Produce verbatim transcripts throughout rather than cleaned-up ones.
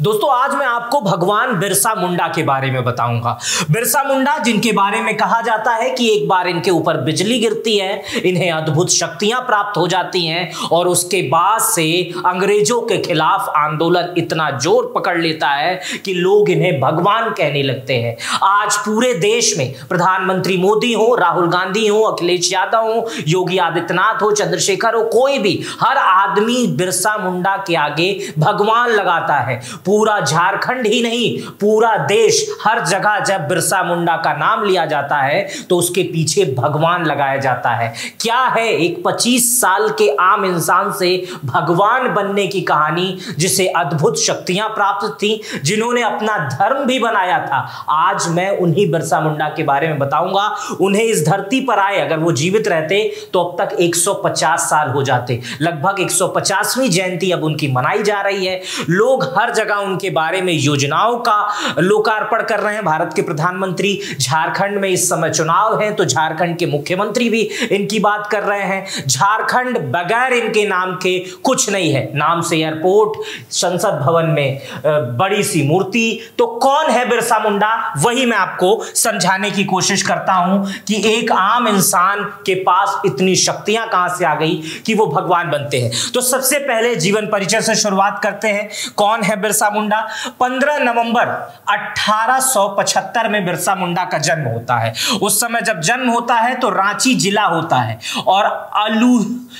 दोस्तों आज मैं आपको भगवान बिरसा मुंडा के बारे में बताऊंगा। बिरसा मुंडा जिनके बारे में कहा जाता है कि एक बार इनके ऊपर बिजली गिरती है, इन्हें अद्भुत शक्तियां प्राप्त हो जाती हैं और उसके बाद से अंग्रेजों के खिलाफ आंदोलन इतना जोर पकड़ लेता है कि लोग इन्हें भगवान कहने लगते हैं। आज पूरे देश में प्रधानमंत्री मोदी हो, राहुल गांधी हो, अखिलेश यादव हो, योगी आदित्यनाथ हो, चंद्रशेखर हो, कोई भी, हर आदमी बिरसा मुंडा के आगे भगवान लगाता है। पूरा झारखंड ही नहीं, पूरा देश, हर जगह जब बिरसा मुंडा का नाम लिया जाता है तो उसके पीछे भगवान लगाया जाता है। क्या है एक पच्चीस साल के आम इंसान से भगवान बनने की कहानी, जिसे अद्भुत शक्तियां प्राप्त थी, जिन्होंने अपना धर्म भी बनाया था। आज मैं उन्हीं बिरसा मुंडा के बारे में बताऊंगा। उन्हें इस धरती पर आए अगर वो जीवित रहते तो अब तक एक सौ पचास साल हो जाते। लगभग एक सौ पचासवीं जयंती अब उनकी मनाई जा रही है। लोग हर जगह उनके बारे में योजनाओं का लोकार्पण कर रहे हैं। भारत के प्रधानमंत्री, झारखंड में इस समय चुनाव है तो झारखंड के मुख्यमंत्री भी इनकी बात कर रहे हैं। झारखंड बगैर इनके नाम के कुछ नहीं है। नाम से एयरपोर्ट, संसद भवन में बड़ी सी मूर्ति। तो कौन है बिरसा मुंडा, वही मैं आपको समझाने की कोशिश करता हूं कि एक आम इंसान के पास इतनी शक्तियां कहां से आ गई कि वो भगवान बनते हैं। तो सबसे पहले जीवन परिचय से शुरुआत करते हैं। कौन है बिरसा मुंडा? पंद्रह नवंबर अठारह सौ पचहत्तर में बिरसा मुंडा का जन्म होता है। उस समय जब जन्म होता है तो रांची जिला होता है और अलू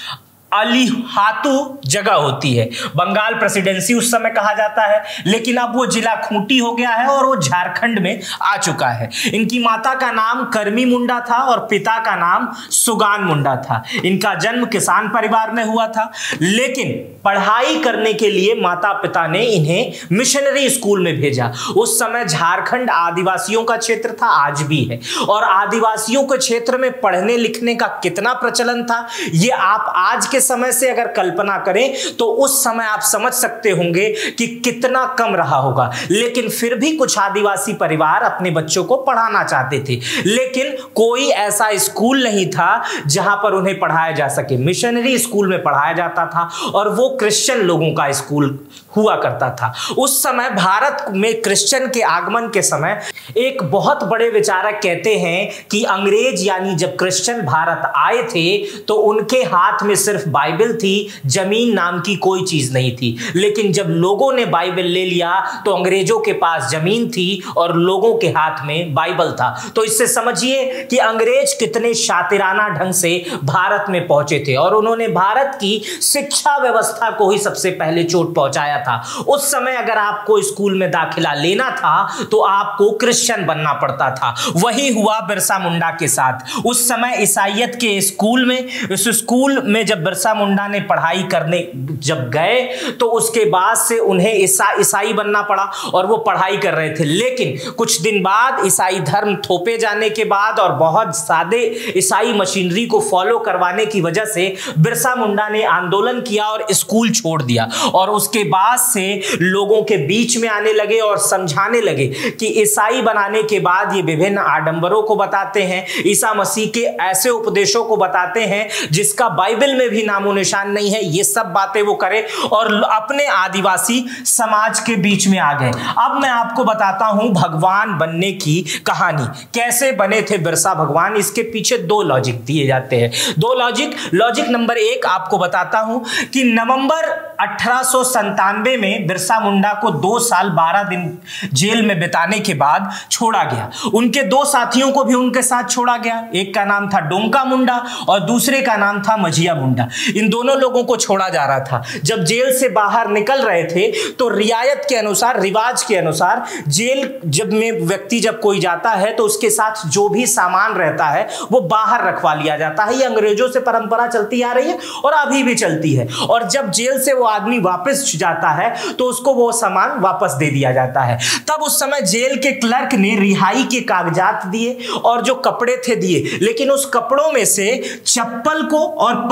अलीहातू जगह होती है। बंगाल प्रेसिडेंसी उस समय कहा जाता है, लेकिन अब वो जिला खूंटी हो गया है और वो झारखंड में आ चुका है। इनकी माता का नाम करमी मुंडा था और पिता का नाम सुगान मुंडा था। इनका जन्म किसान परिवार में हुआ था, लेकिन पढ़ाई करने के लिए माता पिता ने इन्हें मिशनरी स्कूल में भेजा। उस समय झारखंड आदिवासियों का क्षेत्र था, आज भी है, और आदिवासियों के क्षेत्र में पढ़ने लिखने का कितना प्रचलन था ये आप आज के समय से अगर कल्पना करें तो उस समय आप समझ सकते होंगे कि कितना कम रहा होगा। लेकिन फिर भी कुछ आदिवासी परिवार अपने बच्चों को पढ़ाना चाहते थे, लेकिन कोई ऐसा स्कूल नहीं था जहां पर उन्हें पढ़ाया जा सके। मिशनरी स्कूल में पढ़ाया जाता था और वो क्रिश्चियन लोगों का स्कूल हुआ करता था। उस समय भारत में क्रिश्चियन के आगमन के समय एक बहुत बड़े विचारक कहते हैं कि अंग्रेज यानी जब क्रिश्चियन भारत आए थे तो उनके हाथ में सिर्फ बाइबल थी, जमीन नाम की कोई चीज नहीं थी। लेकिन जब लोगों ने बाइबल ले लिया तो अंग्रेजों के पास जमीन थी और लोगों के हाथ में बाइबल था। तो इससे समझिए कि अंग्रेज कितने शातिराना ढंग से भारत में पहुंचे थे और उन्होंने भारत की शिक्षा व्यवस्था को ही सबसे पहले चोट पहुंचाया था। उस समय अगर आपको स्कूल में दाखिला लेना था तो आपको क्रिश्चियन बनना पड़ता था। वही हुआ बिरसा मुंडा के साथ। उस समय ईसाइयत के स्कूल में, इस स्कूल में जब बिरसा मुंडा ने पढ़ाई करने जब गए तो उसके बाद से उन्हें ईसा ईसाई बनना पड़ा और वो पढ़ाई कर रहे थे। लेकिन कुछ दिन बाद ईसाई धर्म थोपे जाने के बाद और बहुत सादे ईसाई मशीनरी को फॉलो करवाने की वजह से बिरसा मुंडा ने आंदोलन किया और स्कूल छोड़ दिया। और उसके बाद से लोगों के बीच में आने लगे और समझाने लगे कि ईसाई बनाने के बाद ये विभिन्न आडंबरों को बताते हैं, ईसा मसीह के ऐसे उपदेशों को बताते हैं जिसका बाइबल में भी नामो निशान नहीं है। ये सब बातें वो करे और अपने आदिवासी समाज के बीच में आ गए। अब मैं आपको बताता हूं भगवान बनने की कहानी। कैसे बने थे बिरसा भगवान, इसके पीछे दो लॉजिक दिए जाते हैं। दो लॉजिक लॉजिक नंबर एक आपको बताता हूं कि नवंबर अठारह सौ संतानवे में बिरसा मुंडा को दो साल बारह दिन जेल में बिताने के बाद छोड़ा गया। उनके दो साथियों को भी उनके साथ छोड़ा गया। एक का नाम था डोंका मुंडा और दूसरे का नाम था मजिया मुंडा। इन दोनों लोगों को छोड़ा जा रहा था। जब जेल से बाहर निकल रहे थे तो रियायत के अनुसार, रिवाज के अनुसार, जेल जब में व्यक्ति जब कोई जाता है तो उसके साथ जो भी सामान रहता है वो बाहर रखवा लिया जाता है। ये अंग्रेजों से परंपरा चलती आ रही है और अभी भी चलती है। और जब जेल से वो आदमी वापस जाता है तो उसको वो सामान वापस दे दिया जाता है। तब उस समय जेल के क्लर्क ने रिहाई के कागजात दिए और जो कपड़े थे दिए, लेकिन उस कपड़ों में से चप्पल को और पगड़ी को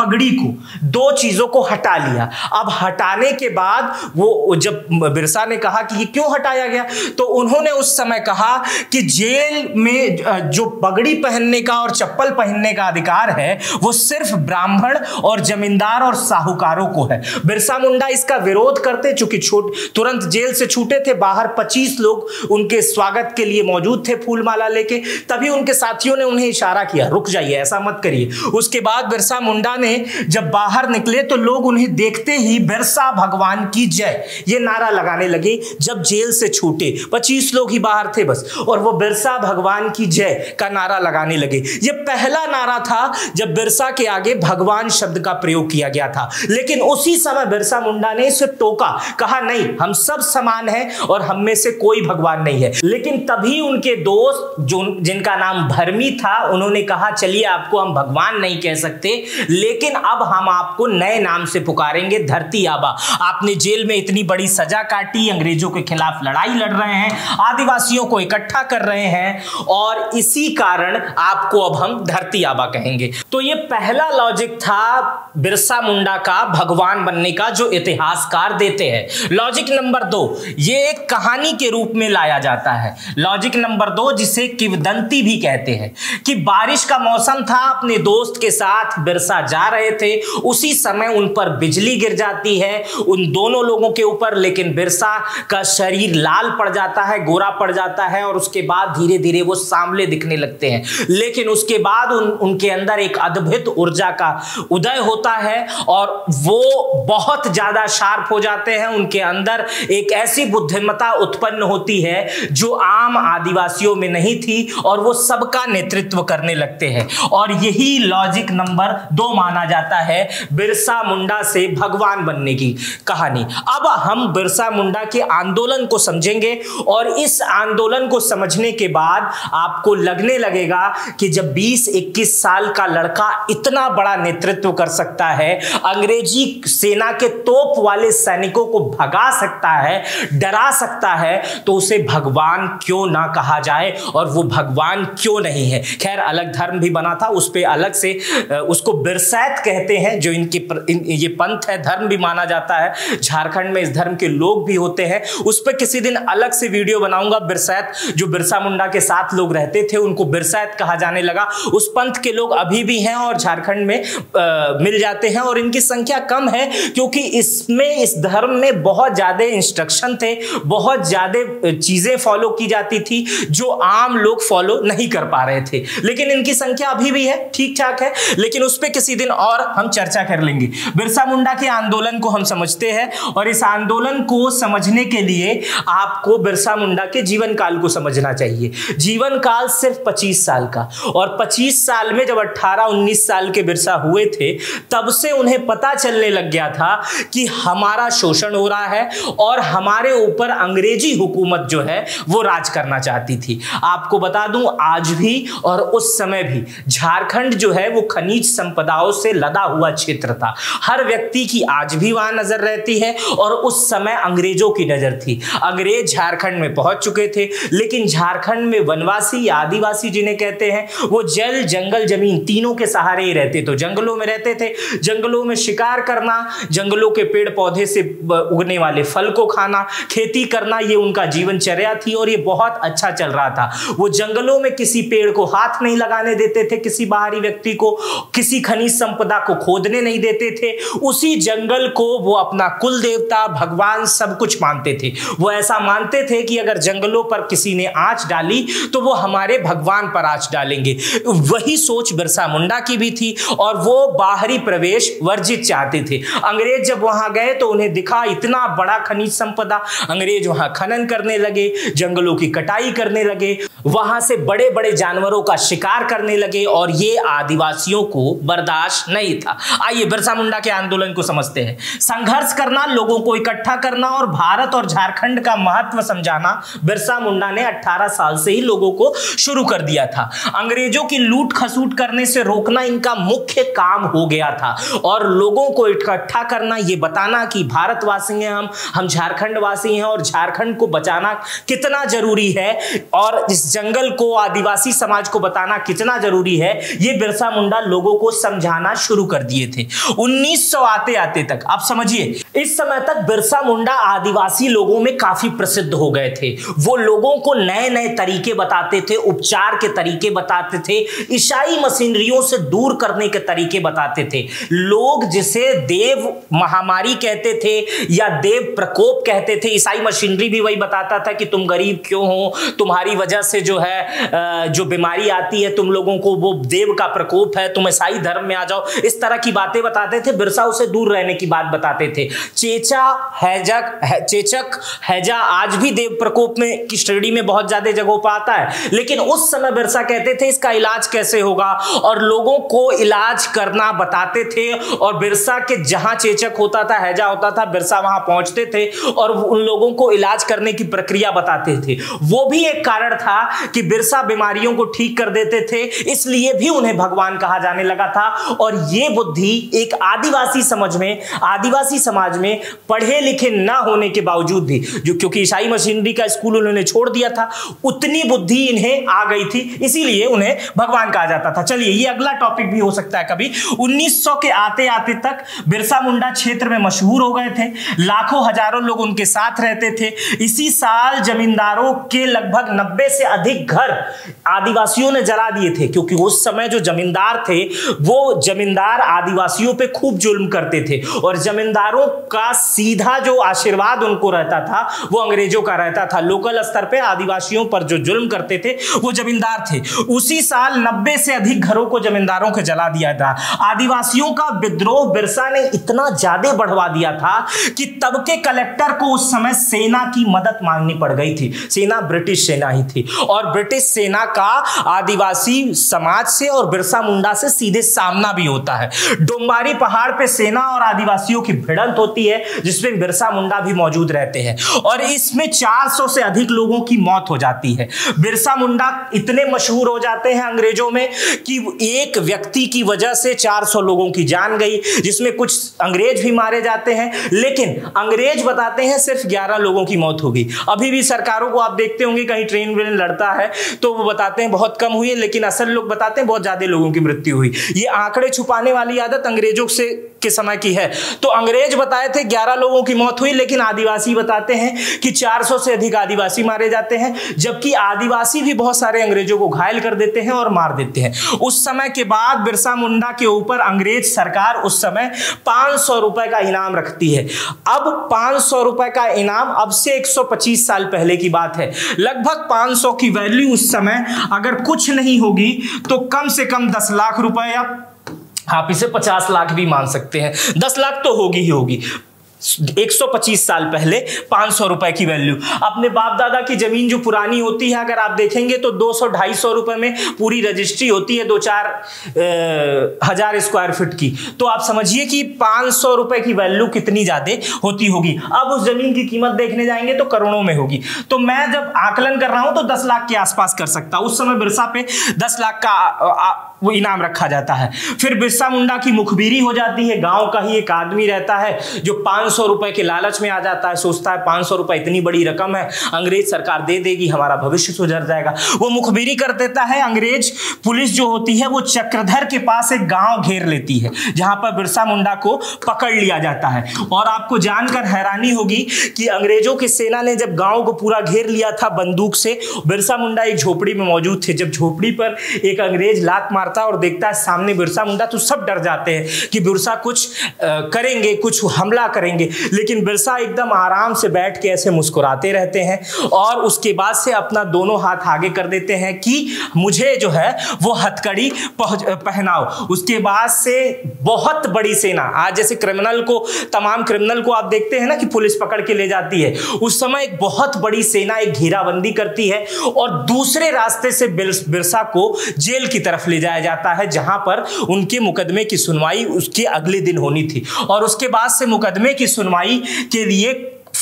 दो चीजों को हटा लिया। अब हटाने के बाद वो जब बिरसा ने कहा कि ये क्यों हटाया गया, तो उन्होंने उस समय कहा कि जेल में जो पगड़ी पहनने का और चप्पल पहनने का अधिकार है वो सिर्फ ब्राह्मण और जमींदार और साहूकारों को है। बिरसा मुंडा इसका विरोध करते, चूंकि छूट तुरंत जेल से छूटे थे, बाहर पच्चीस लोग उनके स्वागत के लिए मौजूद थे फूलमाला लेके, तभी उनके साथियों ने उन्हें इशारा किया, रुक जाइए, ऐसा मत करिए। उसके बाद बिरसा मुंडा ने जब बाहर निकले तो लोग उन्हें देखते ही बिरसा भगवान की जय ये नारा लगाने लगे। जब जेल से छूटे, पच्चीस लोग ही बाहर थे बस, और वो बिरसा भगवान की जय का नारा लगाने लगे। ये पहला नारा था जब बिरसा के आगे भगवान शब्द का प्रयोग किया गया था। लेकिन उसी समय बिरसा मुंडा ने इसे टोका, कहा नहीं, हम सब समान हैं और हम में से कोई भगवान नहीं है। लेकिन तभी उनके दोस्त जो जिनका नाम भरमी था, उन्होंने कहा चलिए आपको हम भगवान नहीं कह सकते, लेकिन अब हम आपको नए नाम से पुकारेंगे, धरती आबा। आपने जेल में इतनी बड़ी सजा काटी, अंग्रेजों के खिलाफ लड़ाई लड़ रहे हैं, आदिवासियों को इकट्ठा कर रहे हैं, और इसी कारण आपको अब हम धरती आबा कहेंगे। तो ये पहला लॉजिक था बिरसा मुंडा का भगवान बनने का, जो इतिहासकार देते हैं। लॉजिक नंबर दो, ये एक कहानी के रूप में लाया जाता है। लॉजिक नंबर दो, जिसे किंवदंती भी कहते हैं, कि बारिश का मौसम था, अपने दोस्त के साथ बिरसा जा रहे थे, उसी समय उन पर बिजली गिर जाती है, उन दोनों लोगों के ऊपर। लेकिन बिरसा का शरीर लाल पड़ जाता है, गोरा पड़ जाता है, और उसके बाद धीरे धीरे वो सांवले दिखने लगते हैं। लेकिन उसके बाद उन, उनके अंदर एक अद्भुत ऊर्जा का उदय होता है और वो बहुत ज्यादा शार्प हो जाते हैं। उनके अंदर एक ऐसी बुद्धिमत्ता उत्पन्न होती है जो आम आदिवासियों में नहीं थी, और वो सबका नेतृत्व करने लगते हैं। और यही लॉजिक नंबर दो माना जाता है बिरसा मुंडा से भगवान बनने की कहानी। अब हम बिरसा मुंडा के आंदोलन को समझेंगे, और इस आंदोलन को समझने के बाद आपको लगने लगेगा कि जब बीस इक्कीस साल का लड़का इतना बड़ा नेतृत्व कर सकता है, अंग्रेजी सेना के तोप वाले सैनिकों को भगा सकता है, डरा सकता है, तो उसे भगवान क्यों ना कहा जाए, और वो भगवान क्यों नहीं है। खैर, अलग धर्म भी बना था, उस पे अलग से उसको बिरसैत कहते हैं, जो इनके इन, ये पंथ है, धर्म भी माना जाता है। झारखंड में इस धर्म के लोग भी होते हैं, उस पर किसी दिन अलग से वीडियो बनाऊंगा। बिरसैत, जो बिरसा मुंडा के साथ लोग रहते थे, उनको बिरसैत कहा जाने लगा। उस पंथ के लोग अभी भी हैं और झारखंड में आ, मिल जाते हैं, और इनकी संख्या कम है, क्योंकि इसमें, इस धर्म में बहुत ज्यादा इंस्ट्रक्शन थे, बहुत ज्यादा चीजें फॉलो की जाती थी जो आम लोग फॉलो नहीं कर पा रहे थे। लेकिन इनकी संख्या अभी भी है, ठीक ठाक है, लेकिन उस पर किसी दिन और हम चर्चा कर लेंगे। बिरसा मुंडा के आंदोलन को हम समझते हैं, और इस आंदोलन को समझने के लिए आपको बिरसा मुंडा के जीवन काल को समझना चाहिए। जीवन काल सिर्फ पच्चीस साल का, और पच्चीस साल में जब अठारह उन्नीस साल के बिरसा हुए थे, तब से उन्हें पता चलने लग गया था कि हमारा शोषण हो रहा है और हमारे ऊपर अंग्रेजी हुकूमत जो है वो राज करना चाहती थी। आपको बता दूं, आज भी और उस समय भी झारखंड जो है वो खनिज संपदाओं से लदा हुआ क्षेत्र था। हर व्यक्ति की आज भी वहां नजर रहती है, और उस समय अंग्रेजों की नजर थी। अंग्रेज झारखंड में पहुंच चुके थे, लेकिन झारखंड में वनवासी या आदिवासी जिन्हें कहते हैं, वो जल, जंगल, जमीन तीनों के सहारे ही रहते। तो जंगलों में रहते थे, जंगलों में शिकार करना, जंगलों के पेड़ पौधे से उगने वाले फल को खाना, खेती करना, ये उनका जीवनचर्या थी, और ये बहुत अच्छा चल रहा था। वो जंगलों में किसी पेड़ को हाथ नहीं लगाने देते थे, किसी बाहरी व्यक्ति को, किसी खनिज संपदा को खोदने नहीं देते थे। उसी जंगल को वो अपना कुल देवता, भगवान, सब कुछ मानते थे। वो ऐसा मानते थे कि अगर जंगलों पर किसी ने आंच डाली तो वो हमारे भगवान पर आंच डालेंगे। वही सोच बिरसा मुंडा की भी थी, और वो बाहरी प्रवेश वर्जित चाहते थे। अंग्रेज जब वहां गए तो उन्हें दिखा इतना बड़ा खनिज संपदा, अंग्रेज वहां खनन करने लगे, जंगलों की कटाई करने लगे, वहां से बड़े बड़े जानवरों का शिकार करने लगे, और ये आदिवासियों को बर्दाश्त नहीं था। आइए बिरसा मुंडा के आंदोलन को समझते हैं। संघर्ष करना, लोगों को इकट्ठा करना और भारत और झारखंड का महत्व समझाना बिरसा मुंडा ने अठारह साल से ही लोगों को शुरू कर दिया था। अंग्रेजों की लूट खसूट करने से रोकना इनका मुख्य काम हो गया था, और लोगों को इकट्ठा करना, ये बताना कि भारतवासी हैं हम हम झारखंड वासी हैं, और झारखंड को बचाना कितना जरूरी है, और इस जंगल को, आदिवासी समाज को बताना कितना जरूरी है, ये बिरसा मुंडा लोगों को समझाना शुरू कर कर दिए थे। उन्नीस सौ आते आते तक आप समझिए, इस समय तक बिरसा मुंडा आदिवासी लोगों में काफी प्रसिद्ध हो गए थे। वो लोगों को नए नए तरीके बताते थे, उपचार के तरीके बताते थे, ईसाई मशीनरियों से दूर करने के तरीके बताते थे। लोग जिसे देव महामारी कहते थे या देव प्रकोप कहते थे, ईसाई मशीनरी भी वही बताता था कि तुम गरीब क्यों हो, तुम्हारी वजह से जो है जो बीमारी आती है तुम लोगों को वो देव का प्रकोप है, तुम ईसाई धर्म में आ जाओ, इस तरह की बातें बताते थे। बिरसा उसे दूर रहने की बात बताते थे। चेचा हैजक है, चेचक हैजा आज भी देव प्रकोप में की श्रेणी में बहुत ज्यादा जगहों पर आता है, लेकिन उस समय बिरसा कहते थे इसका इलाज कैसे होगा और लोगों को इलाज करना बताते थे। और बिरसा के जहां चेचक होता था, हैजा होता था, बिरसा वहां पहुंचते थे और उन लोगों को इलाज करने की प्रक्रिया बताते थे। वो भी एक कारण था कि बिरसा बीमारियों को ठीक कर देते थे, इसलिए भी उन्हें भगवान कहा जाने लगा था। और ये बुद्धि एक आदिवासी समझ में, आदिवासी समाज में पढ़े लिखे ना होने के बावजूद भी, जो क्योंकि ईसाई मशीनरी का स्कूल उन्होंने छोड़ दिया था, उतनी बुद्धि इन्हें आ गई थी, इसीलिए उन्हें भगवान कहा जाता था। चलिए, ये अगला टॉपिक भी हो सकता है कभी। उन्नीस सौ के आते आते तक बिरसा मुंडा क्षेत्र में मशहूर हो गए थे, लाखों हजारों लोग उनके साथ रहते थे। इसी साल जमींदारों के लगभग नब्बे से अधिक घर आदिवासियों ने जला दिए थे, क्योंकि उस समय जो जमींदार थे वो जमींदार आदिवासियों पे खूब जुल्म करते थे और जमींदारों का सीधा जो आशीर्वाद उनको रहता था वो अंग्रेजों का रहता था। लोकल स्तर पे आदिवासियों पर जो जुल्म करते थे वो जमींदार थे। उसी साल नब्बे से अधिक घरों को जमींदारों के जला दिया था। आदिवासियों का विद्रोह बिरसा ने इतना ज्यादा बढ़वा दिया था कि तब के कलेक्टर को उस समय सेना की मदद मांगनी पड़ गई थी। सेना ब्रिटिश सेना ही थी और ब्रिटिश सेना का आदिवासी समाज से और बिरसा मुंडा से सीधे सामना भी होता है। डोंबारी पहाड़ पे सेना और आदिवासियों की भिड़ंत होती है, जिसमें बिरसा मुंडा भी मौजूद रहते हैं और इसमें चार सौ से अधिक लोगों की मौत हो जाती है। बिरसा मुंडा इतने मशहूर हो जाते हैं अंग्रेजों में कि एक व्यक्ति की वजह से चार सौ लोगों की जान गई, जिसमें कुछ अंग्रेज भी मारे जाते हैं, लेकिन अंग्रेज बताते हैं सिर्फ ग्यारह लोगों की मौत होगी। अभी भी सरकारों को आप देखते होंगे कहीं ट्रेन व्रेन लड़ता है तो वो बताते हैं बहुत कम हुई है, लेकिन असल लोग बताते हैं बहुत ज्यादा लोगों की मृत्यु हुई। ये आंकड़े छुपाने वाली आदत अंग्रेजों से के समय की है। तो अंग्रेज बताए थे ग्यारह लोगों की मौत हुई, लेकिन आदिवासी बताते हैं कि चार सौ से अधिक आदिवासी मारे जाते हैं, जबकि आदिवासी भी बहुत सारे अंग्रेजों को घायल कर देते हैं और मार देते हैं। उस समय के बाद बिरसा मुंडा के ऊपर अंग्रेज सरकार उस समय पांच सौ रुपए का इनाम रखती है। अब पांच सौ रुपए का इनाम अब से एक सौ पच्चीस साल पहले की बात है। लगभग पांच सौ की वैल्यू उस समय अगर कुछ नहीं होगी तो कम से कम दस लाख रुपए या आप इसे पचास लाख भी मान सकते हैं, दस लाख तो होगी ही होगी। एक सौ पच्चीस साल पहले पांच सौ रुपए की वैल्यू। अपने बाप दादा की जमीन जो पुरानी होती है अगर आप देखेंगे तो दो सौ ढाई सौ रुपए में पूरी रजिस्ट्री होती है, दो चार हजार स्क्वायर फीट की। तो आप समझिए कि पांच सौ रुपए की वैल्यू कितनी ज्यादा होती होगी। अब उस जमीन की कीमत देखने जाएंगे तो करोड़ों में होगी। तो मैं जब आकलन कर रहा हूं तो दस लाख के आसपास कर सकता। उस समय बिरसा पे दस लाख का आ, आ, वो इनाम रखा जाता है। फिर बिरसा मुंडा की मुखबिरी हो जाती है। गांव का ही एक आदमी रहता है जो पांच सौ रुपए के लालच में आ जाता है, सोचता है पांच सौ रुपए इतनी बड़ी रकम है, अंग्रेज सरकार दे देगी, हमारा भविष्य सुधर जाएगा। वो मुखबिरी कर देता है। अंग्रेज पुलिस जो होती है वो चक्रधर के पास एक गांव घेर लेती है, जहां पर बिरसा मुंडा को पकड़ लिया जाता है। और आपको जानकर हैरानी होगी कि अंग्रेजों की सेना ने जब गांव को पूरा घेर लिया था बंदूक से, बिरसा मुंडा एक झोपड़ी में मौजूद थे। जब झोपड़ी पर एक अंग्रेज लात मारता और देखता है सामने बिरसा मुंडा तो सब डर जाते हैं कि बिरसा कुछ आ, करेंगे, कुछ हमला करेंगे, लेकिन बिरसा एकदम आराम से बैठ के ऐसे मुस्कुराते रहते हैं और उसके बाद से अपना दोनों हाथ आगे कर देते हैं कि मुझे जो है वो हथकड़ी पहनाओ। उसके बाद से बहुत बड़ी सेना, आज जैसे क्रिमिनल को, तमाम क्रिमिनल को आप देखते हैं ना कि पुलिस पकड़ के ले जाती है, उस समय एक बहुत बड़ी सेना एक घेराबंदी करती है और दूसरे रास्ते से बिरसा को जेल की तरफ ले जाया जाता है, जहां पर उनके मुकदमे की सुनवाई उसके अगले दिन होनी थी। और उसके बाद से मुकदमे की सुनवाई के लिए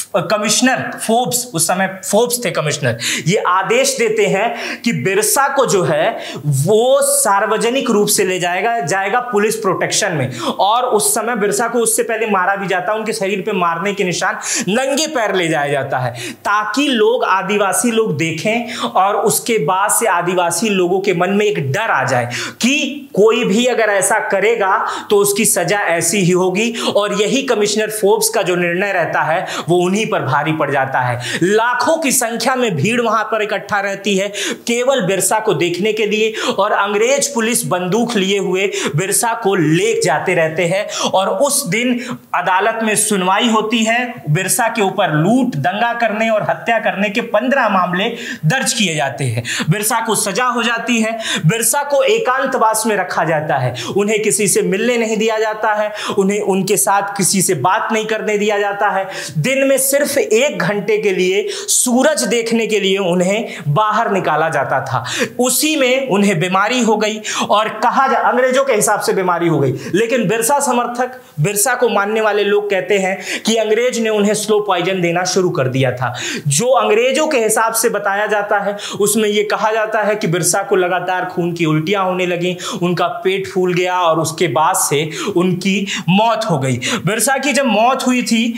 कमिश्नर फोर्ब्स, उस समय फोर्ब्स थे कमिश्नर, ये आदेश देते हैं कि बिरसा को जो है वो सार्वजनिक रूप से ले जाएगा जाएगा पुलिस प्रोटेक्शन में। और उस समय बिरसा को उससे पहले मारा भी जाता है, उनके शरीर पे मारने के निशान, नंगे पैर ले जाया जाता है ताकि लोग, आदिवासी लोग देखें और उसके बाद से आदिवासी लोगों के मन में एक डर आ जाए कि कोई भी अगर ऐसा करेगा तो उसकी सजा ऐसी ही होगी। और यही कमिश्नर फोर्ब्स का जो निर्णय रहता है वो उन्हीं पर भारी पड़ जाता है। लाखों की संख्या में भीड़ वहां पर इकट्ठा रहती है केवल बिरसा को देखने के लिए, और अंग्रेज पुलिस बंदूक लिए हुए बिरसा को ले जाते रहते हैं। और उस दिन अदालत में सुनवाई होती है, बिरसा के ऊपर लूट, दंगा करने और हत्या करने के पंद्रह मामले दर्ज किए जाते हैं। बिरसा को सजा हो जाती है, बिरसा को एकांतवास में रखा जाता है, उन्हें किसी से मिलने नहीं दिया जाता है, उन्हें उनके साथ किसी से बात नहीं करने दिया जाता है। दिन में सिर्फ एक घंटे के लिए सूरज देखने के लिए उन्हें बाहर निकाला जाता था। उसी में उन्हें बीमारी हो गई और कहा जा अंग्रेजों के हिसाब से बीमारी हो गई, लेकिन बिरसा समर्थक, बिरसा को मानने वाले लोग कहते हैं कि अंग्रेज ने उन्हें स्लो पॉइजन देना शुरू कर दिया था। जो अंग्रेजों के हिसाब से बताया जाता है उसमें यह कहा जाता है कि बिरसा को लगातार खून की उल्टियां होने लगी, उनका पेट फूल गया और उसके बाद से उनकी मौत हो गई। बिरसा की जब मौत हुई थी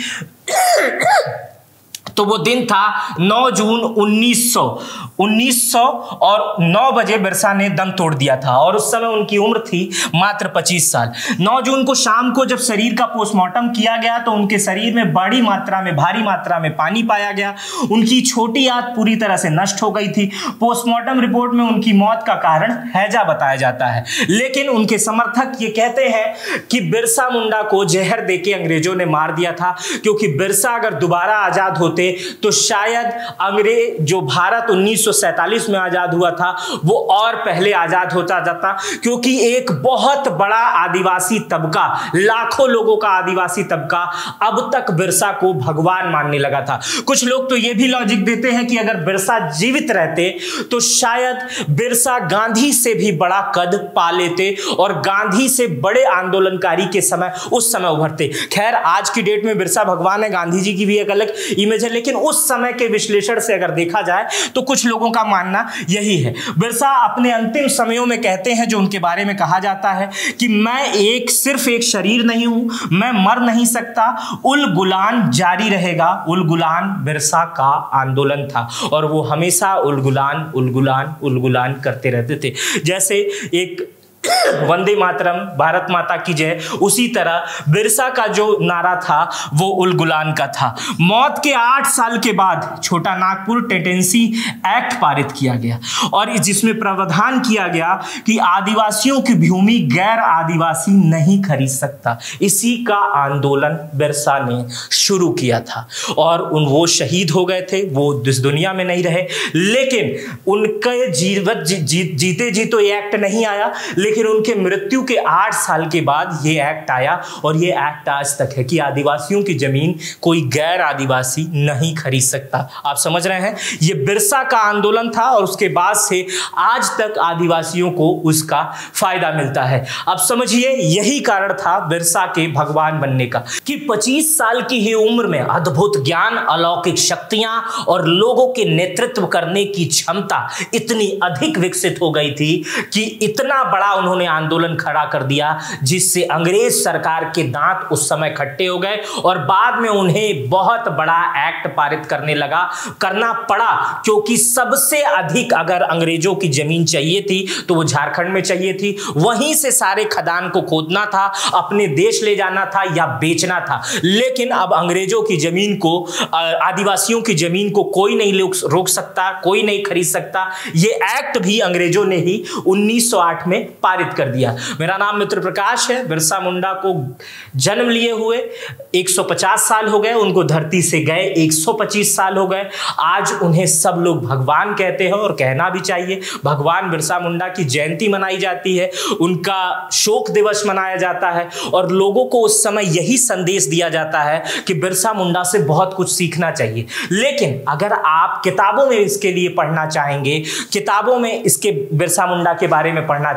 तो वो दिन था नौ जून उन्नीस सौ उन्नीस सौ और नौ बजे बिरसा ने दम तोड़ दिया था और उस समय उनकी उम्र थी मात्र पच्चीस साल। नौ जून को शाम को जब शरीर का पोस्टमार्टम किया गया तो उनके शरीर में बड़ी मात्रा में, भारी मात्रा में पानी पाया गया। उनकी छोटी आंत पूरी तरह से नष्ट हो गई थी। पोस्टमार्टम रिपोर्ट में उनकी मौत का कारण हैजा बताया जाता है, लेकिन उनके समर्थक ये कहते हैं कि बिरसा मुंडा को जहर देके अंग्रेजों ने मार दिया था, क्योंकि बिरसा अगर दोबारा आजाद होते तो शायद अंग्रेज जो भारत उन्नीस सौ सैंतालीस में आजाद हुआ था वो और पहले आजाद होता जाता, क्योंकि एक बहुत बड़ा आदिवासी तबका, लाखों लोगों का आदिवासी तबका अब तक बिरसा को भगवान मानने लगा था। कुछ लोग तो ये भी लॉजिक देते हैं कि अगर बिरसा जीवित रहते तो शायद बिरसा गांधी से भी बड़ा कद पा लेते और गांधी से बड़े आंदोलनकारी के समय उस समय उभरते। खैर आज की डेट में बिरसा भगवान है, गांधी जी की भी एक अलग इमेज है, लेकिन उस समय के विश्लेषण से अगर देखा जाए तो कुछ लोगों का मानना यही है। बिरसा अपने अंतिम समयों में कहते हैं, जो उनके बारे में कहा जाता है कि मैं एक सिर्फ एक शरीर नहीं हूं, मैं मर नहीं सकता, उल गुलान जारी रहेगा। उल गुलान बिरसा का आंदोलन था और वो हमेशा उल गुलान उल गुलान उल गुलान करते रहते थे। जैसे एक वंदे मातरम, भारत माता की जय, उसी तरह बिरसा का जो नारा था वो उल गुलान का था। मौत के आठ साल के बाद छोटा नागपुर टेंडेंसी एक्ट पारित किया गया और जिसमें प्रावधान किया गया कि आदिवासियों की भूमि गैर आदिवासी नहीं खरीद सकता। इसी का आंदोलन बिरसा ने शुरू किया था और उन वो शहीद हो गए थे, वो इस दुनिया में नहीं रहे, लेकिन उनके जीवत जी, जी, जीते जी तो ये एक्ट नहीं आया, लेकिन उनके मृत्यु के आठ साल के बाद ये एक्ट आया और ये एक्ट आज तक है कि आदिवासियों की जमीन कोई गैर आदिवासी नहीं खरीद सकता। आप समझ रहे हैं, ये बिरसा का आंदोलन था और उसके बाद से आज तक आदिवासियों को उसका फायदा मिलता है। अब समझिए यही कारण था बिरसा के भगवान बनने का कि पच्चीस साल की ही उम्र में अद्भुत ज्ञान, अलौकिक शक्तियां और लोगों के नेतृत्व करने की क्षमता इतनी अधिक विकसित हो गई थी कि इतना बड़ा उन्होंने आंदोलन खड़ा कर दिया जिससे अंग्रेज सरकार के दांत उस समय खट्टे हो गए और बाद में उन्हें बहुत बड़ा एक्ट पारित करने लगा करना पड़ा, क्योंकि सबसे अधिक अगर अंग्रेजों की जमीन चाहिए थी तो वो झारखंड में चाहिए थी। वहीं से सारे खदान को खोदना था, अपने देश ले जाना था या बेचना था। लेकिन अब अंग्रेजों की जमीन को, आदिवासियों की जमीन को कोई नहीं रोक सकता, कोई नहीं खरीद सकता। ये एक्ट भी अंग्रेजों ने ही उन्नीस सौ आठ में पारित कर दिया। मेरा नाम मित्र प्रकाश है। बिरसा मुंडा को जन्म लिए हुए एक सौ पचास साल हो गए, उनको धरती से गए एक सौ पच्चीस साल हो गए। आज उन्हें सब लोग भगवान कहते हैं और कहना भी चाहिए। भगवान बिरसा मुंडा की जयंती मनाई जाती है, उनका शोक दिवस मनाया जाता है और लोगों को उस समय यही संदेश दिया जाता है कि बिरसा मुंडा से बहुत कुछ सीखना चाहिए। लेकिन अगर आप किताबों में इसके लिए पढ़ना चाहेंगे, किताबों में इसके बिरसा मुंडा के बारे में पढ़ना चाहेंगे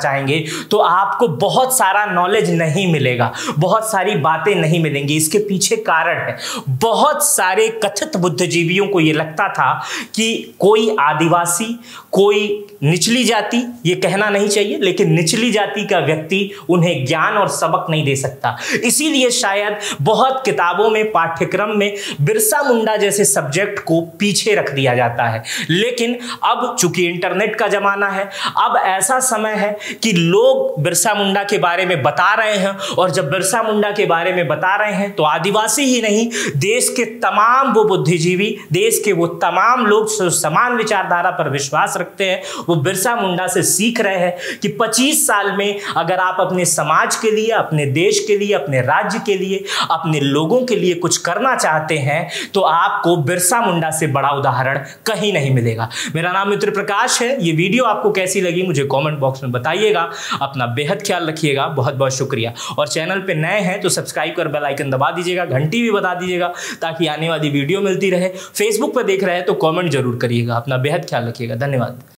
तो आपको बहुत सारा नॉलेज नहीं मिलेगा, बहुत सारी बातें नहीं मिलेंगी। इसके पीछे कारण है, बहुत सारे कथित बुद्धिजीवियों को यह लगता था कि कोई आदिवासी, कोई निचली जाति, ये कहना नहीं चाहिए, लेकिन निचली जाति का व्यक्ति उन्हें ज्ञान और सबक नहीं दे सकता। इसीलिए शायद बहुत किताबों में, पाठ्यक्रम में बिरसा मुंडा जैसे सब्जेक्ट को पीछे रख दिया जाता है। लेकिन अब चूंकि इंटरनेट का जमाना है, अब ऐसा समय है कि लोग बिरसा मुंडा के बारे में बता रहे हैं, और जब बिरसा मुंडा के बारे में बता रहे हैं तो आदिवासी ही नहीं, देश के तमाम वो बुद्धिजीवी, देश के वो तमाम लोग जो समान विचारधारा पर विश्वास रखते हैं, वो बिरसा मुंडा से सीख रहे हैं कि पच्चीस साल में अगर आप अपने समाज के लिए, अपने देश के लिए, अपने राज्य के लिए, अपने लोगों के लिए कुछ करना चाहते हैं तो आपको बिरसा मुंडा से बड़ा उदाहरण कहीं नहीं मिलेगा। मेरा नाम मित्र प्रकाश है। ये वीडियो आपको कैसी लगी मुझे कमेंट बॉक्स में बताइएगा। अपना बेहद ख्याल रखिएगा। बहुत बहुत शुक्रिया। और चैनल पे नए हैं तो सब्सक्राइब कर बेल आइकन दबा दीजिएगा, घंटी भी बता दीजिएगा ताकि आने वाली वीडियो मिलती रहे। फेसबुक पर देख रहे हैं तो कमेंट जरूर करिएगा। अपना बेहद ख्याल रखिएगा। धन्यवाद।